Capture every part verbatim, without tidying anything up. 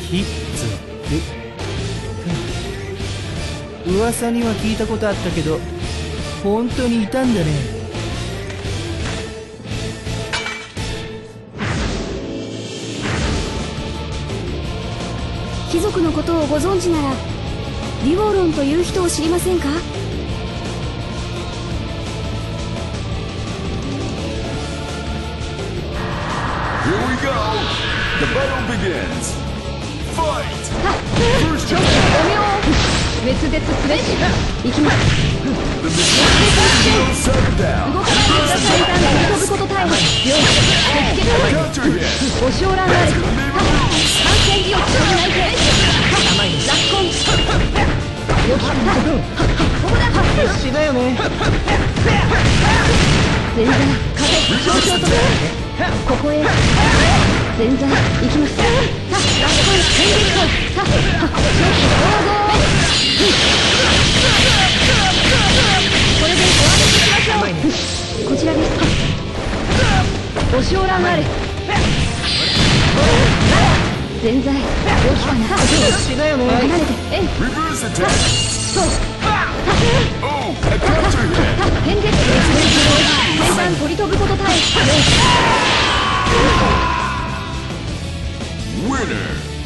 ひつく。噂には聞いたことあったけど本当にいたんだね。 貴族のことをご存知ならリウォーロンという人を知りませんか？ ちょっとごめんを滅絶すべし行きます。動かないでください。飛ぶこと大変よし手つけてご将来あれ反戦時を通じないでラッコンよしここだ必死だよね。 全然風少々とねここへ全然行きます。さあラッコン戦撃とさあ少々これでお渡ししましょう。こちらです。ご将来あれ全財よしかな必死だよね。 離れてえんそう変絶先端取り飛ぶこと耐え Winner!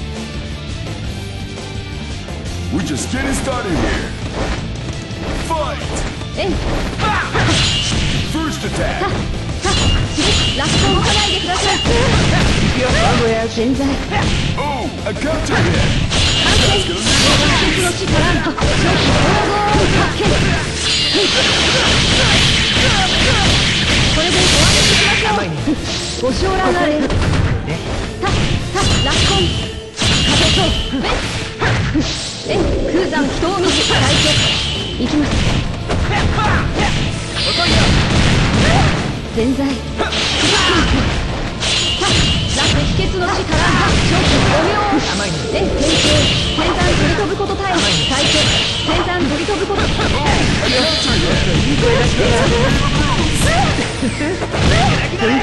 We're just getting started here. Fight! えん First attack. ラッコを動かないでください。全財 Oh, a counter hit. 反戦鉄の力消費発見これでお渡ししましょう。ご将来あれたたラッコン風とベスえん空山人を見せ大決行きます。全財ラス秘訣の力消費ごめんをえん天空先端取り飛ぶこと耐え大決先端取り飛ぶこと全財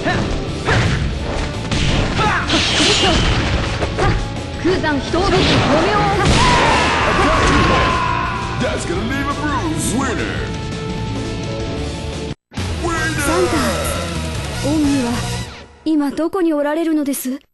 空山人を見せごめんを That's gonna leave a bruise. Winner. サンタ、オンニは今どこにおられるのです？